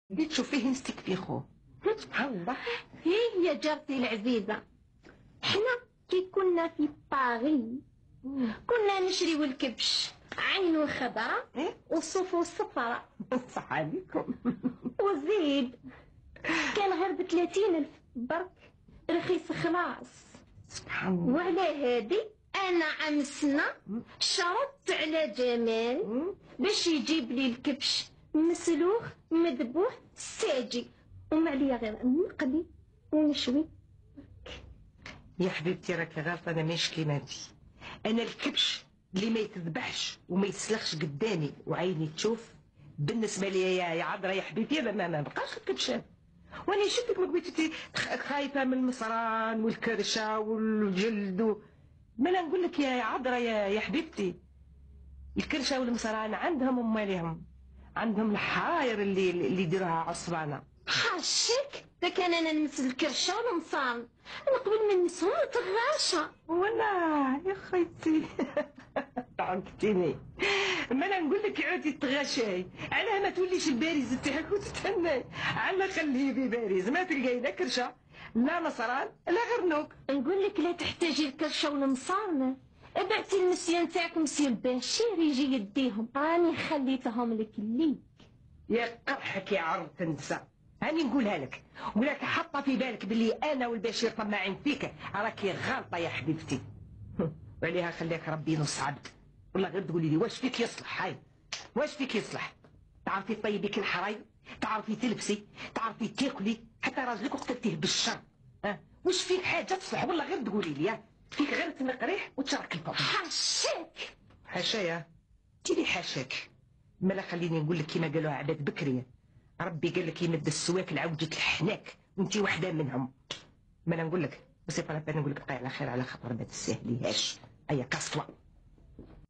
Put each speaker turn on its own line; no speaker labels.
بديت تشوفيه نستك في خو. سبحان الله.
هي يا جارتي العزيزة، حنا كي كنا في باغي كنا نشريو الكبش عينو خضرة وصوفو صفرة.
صح عليكم.
وزيد كان غير ب30,000 برك، رخيص خلاص.
سبحان الله.
وعلى هادي انا عام السنة شرطت على جمال باش يجيب لي الكبش مسلوخ مذبوح ساجي، وما عليا غير نقلي ونشوي.
يا حبيبتي راكي غلطة، انا ماشي كيماتي. انا الكبش اللي ما يتذبحش وما يتسلخش قدامي وعيني تشوف بالنسبة لي يا عذرا يا حبيبتي ما بقاش الكبش هذا. وانا شفتك ما قلتي خايفة من المصران والكرشة والجلد ما انا نقول لك يا عذرا يا حبيبتي، الكرشة والمصران عندهم امالهم، عندهم الحراير اللي يديروها عصبانة.
حاشك ده كان انا نمس الكرشه والمصان، انا قبل ما نمسهم طغاشة.
والله يا خيتي تعرفتيني. ما انا نقول لك عودي تغشاي علاه ما توليش الباريز تاعك وتستناي، على خليه بباريز ما تلقاي لا كرشه لا مصران لا غرنوك.
نقول لك لا تحتاجي الكرشه والمصان، ابعتي المسيان تاعك مسيو البشير يجي يديهم، راني خليتهم لك ليك.
يا قرحك يا عرض تنسى، هاني نقولها لك ولاك حاطه في بالك باللي انا والبشير طماعين فيك، راكي غلطه يا حبيبتي. وعليها خليك ربي ينص عبد، والله غير تقولي لي واش فيك يصلح. هاي واش فيك يصلح؟ تعرفي تطيبي كل حراي، تعرفي تلبسي، تعرفي تاكلي، حتى راجلك وقتلتيه بالشر. واش فيك حاجه تصلح؟ والله غير تقولي لي فيك غير تنق ريح وتشرك الفضل.
حاشاك.
حاشايا تيلي حاشاك. مالا خليني نقول لك كيما قالوها عباد بكري، ربي قال لك يمد السواك لعوجة الحناك وانتي وحده منهم. ما انا نقول لك بس نقول لك بقي على خير على خاطر ما تستاهليهاش. ايا كسوه.